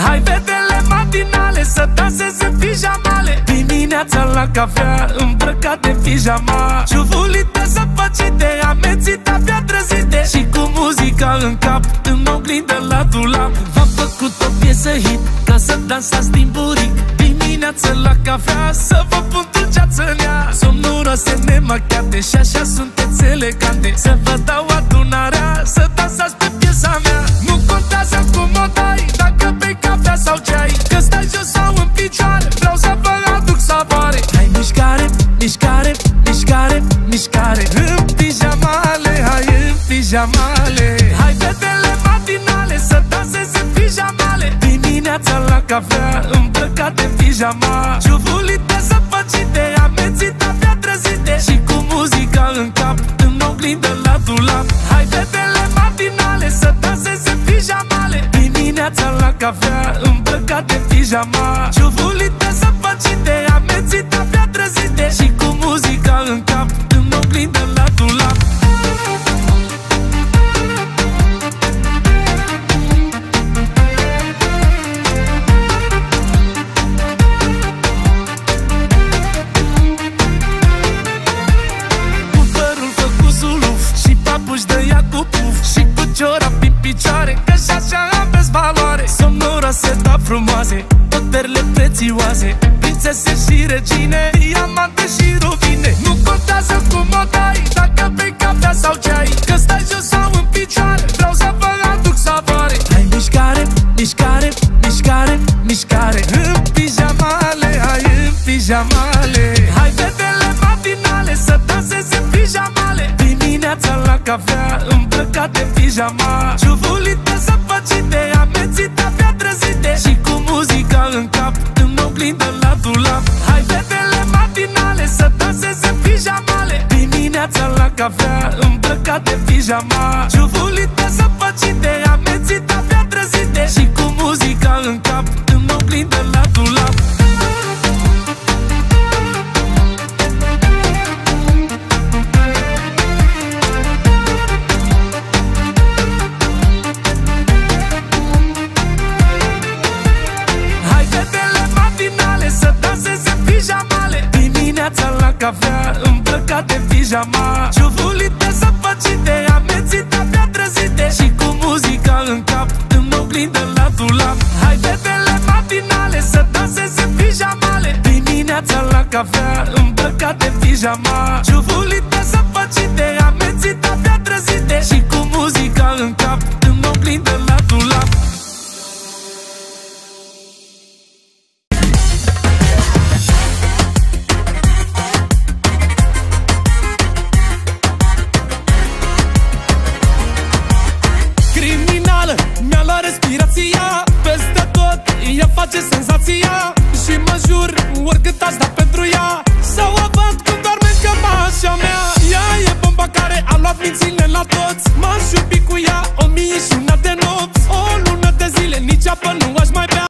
Hai fetele matinale să danseze în pijamale, dimineața la cafea îmbrăcat de pijama, ciuvulite zăpăcite, amețite, abia trezite, și cu muzica în cap, în oglindă la dulap. V-am făcut o piesă hit ca să dansați din buric, dimineața la cafea să vă pun dulceață în ea, somnuroase nemachiate și așa sunteți elegante. Să vă dau adunarea să dansați pe piesa mea. Nu contează cum o dai, dacă bei cafea sau ceai, că stai jos sau în picioare, vreau să vă aduc savoare. Hai mișcare, mișcare, mișcare, mișcare, în pijamale, hai în pijamale. Hai fetele matinale să danseze în pijamale, dimineața la cafea îmbrăcat de pijama, ciuvulite zăpăcite, amețite, abia trezite, și cu muzica în cap, în oglindă la dulap. Hai fetele matinale să danseze în pijamale, dimineața la cafea îmbrăcat de pijama, ciuvulite zăpăcite, amețite, abia trezite, și cu muzica în cap, în oglindă la dulap. Și cu ciorapi în picioare, că și așa aveți valoare. Somnoroase, dar frumoase, tot perle prețioase, prințese și regine, diamante și rubine. Nu contează cum o dai, dacă bei cafea sau ceai, că stai jos sau în picioare, vreau să vă aduc savoare. Hai mișcare, mișcare, mișcare, mișcare, în pijamale, hai în pijamale. Hai fetele matinale să danseze în pijamale, dimineața la cafea îmbrăcat de pijama, ciuvulite zăpăcite, amețite, abia trezite, și cu muzica în cap, în oglindă la dulap. Hai fetele matinale să danseze în pijamale, dimineața la cafea îmbrăcat de pijama, ciuvulite zăpăcite, amețite, abia trezite, și cu muzica în cap, în oglindă la dulap. Dimineața la cafea îmbrăcat de pijama, ciuvulite zăpăcite, amețite, abia trezite, și cu muzica în cap, în oglindă la dulap. Hai fetele matinale să danseze în pijamale, dimineața la cafea îmbrăcat de pijama, ciuvulite zăpăcite, amețite, abia trezite, și cu muzica în cap, în oglindă la dulap. Mi-a luat respirația, peste tot ea face senzația.